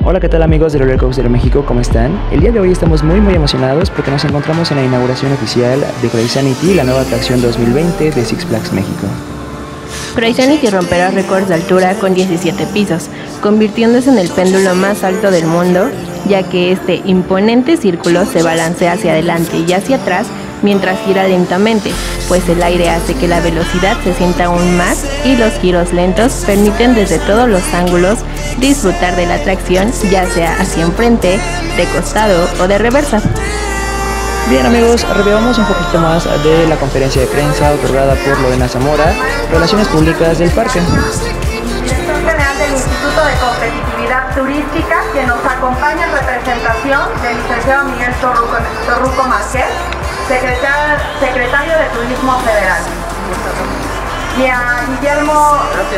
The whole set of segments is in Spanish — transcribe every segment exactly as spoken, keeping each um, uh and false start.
Hola, ¿qué tal amigos de Roller Coaster México? ¿Cómo están? El día de hoy estamos muy muy emocionados porque nos encontramos en la inauguración oficial de Crazy, la nueva atracción dos mil veinte de Six Flags México. Crazy romperá récords de altura con diecisiete pisos, convirtiéndose en el péndulo más alto del mundo, ya que este imponente círculo se balancea hacia adelante y hacia atrás mientras gira lentamente, pues el aire hace que la velocidad se sienta aún más y los giros lentos permiten desde todos los ángulos disfrutar de la atracción, ya sea hacia enfrente, de costado o de reversa. Bien amigos, revelamos un poquito más de la conferencia de prensa otorgada por Lorena Zamora, Relaciones Públicas del parque. Director General del Instituto de Competitividad Turística, que nos acompaña en representación del licenciado Miguel Torruco, Torruco Márquez, secretario, secretario de Turismo Federal. Y a Guillermo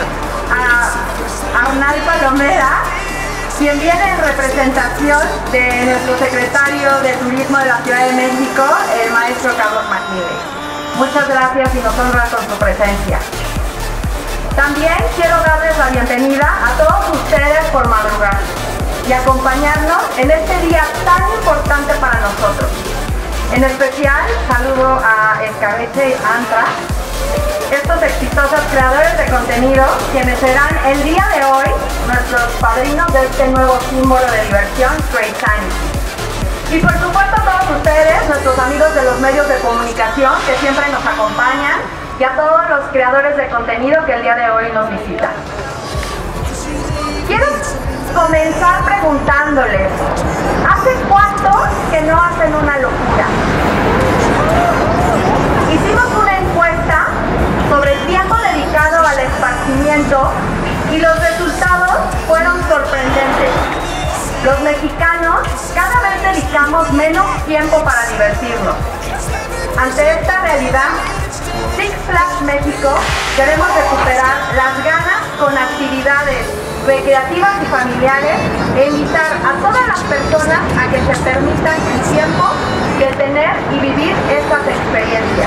a Arnal Palomera, quien viene en representación de nuestro secretario de Turismo de la Ciudad de México, el maestro Carlos Magnides. Muchas gracias y nos honra con su presencia. También quiero darles la bienvenida a todos ustedes por madrugar y acompañarnos en este día tan importante para nosotros. En especial, saludo a Escabeche y Antra, estos exitosos creadores de contenido, quienes serán el día de hoy nuestros padrinos de este nuevo símbolo de diversión, Crazy. Y por supuesto a todos ustedes, nuestros amigos de los medios de comunicación que siempre nos acompañan, y a todos los creadores de contenido que el día de hoy nos visitan. Quiero comenzar preguntándoles, ¿hace cuánto que no hacen una locura? Hicimos una encuesta sobre el tiempo dedicado al esparcimiento y los resultados fueron sorprendentes. Los mexicanos cada vez dedicamos menos tiempo para divertirnos. Ante esta realidad, Six Flags México queremos recuperar las ganas con actividades recreativas y familiares e invitar a todas las personas a que se permitan el tiempo de tener y vivir estas experiencias.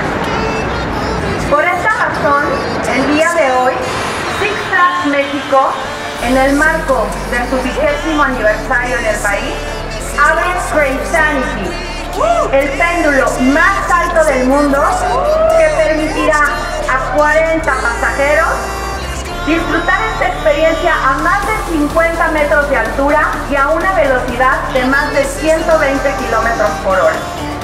Por esta razón, el día de hoy, Six Flags México, en el marco de su vigésimo aniversario en el país, abre Crazy, el péndulo más alto del mundo que permitirá a cuarenta pasajeros disfrutar esta experiencia a más de cincuenta metros de altura y a una velocidad de más de ciento veinte kilómetros por hora.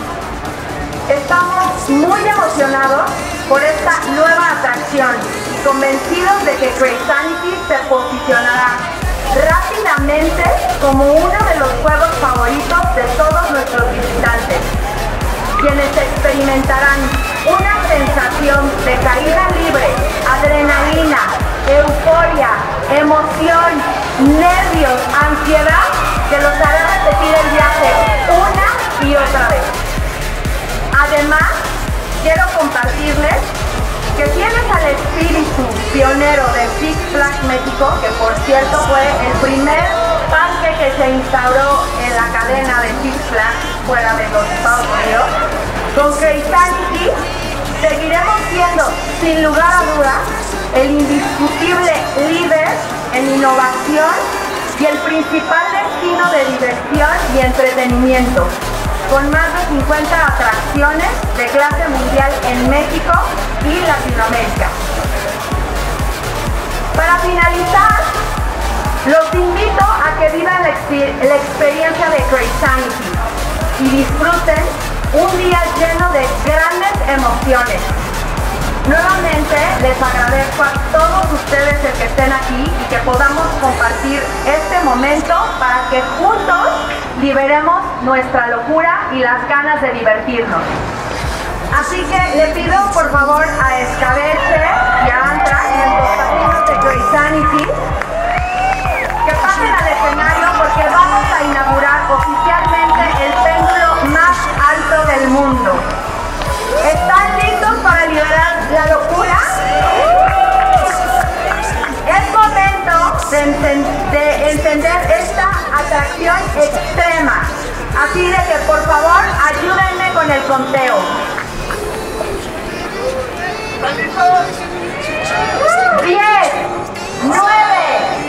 Estamos muy emocionados por esta nueva atracción y convencidos de que Crazy se posicionará rápidamente como uno de los juegos favoritos de todos nuestros visitantes, quienes experimentarán una sensación de caída libre, adrenalina, euforia, emoción, nervios, ansiedad, que los hará repetir el viaje una y otra vez. Además, quiero compartirles que tienes al espíritu pionero de Six Flags México, que por cierto fue el primer parque que se instauró en la cadena de Six Flags fuera de los Estados Unidos. Con Crazy seguiremos siendo, sin lugar a dudas, el indiscutible líder en innovación y el principal destino de diversión y entretenimiento, con más de cincuenta atracciones de clase mundial en México y Latinoamérica. Para finalizar, los invito a que vivan la, exper la experiencia de Crazy y disfruten un día lleno de grandes emociones. Nuevamente les agradezco a todos ustedes el que estén aquí y que podamos compartir este momento para que juntos liberemos nuestra locura y las ganas de divertirnos. Así que le pido por favor a Escabeche y a Antra, nuestros padrinos de Crazy, que pasen al escenario porque vamos a inaugurar oficialmente el péndulo más alto del mundo. ¿Están listos para liberar la locura? Es momento de, enten de encender esta atracción extrema. Así de que por favor ayúdenme con el conteo. diez, nueve,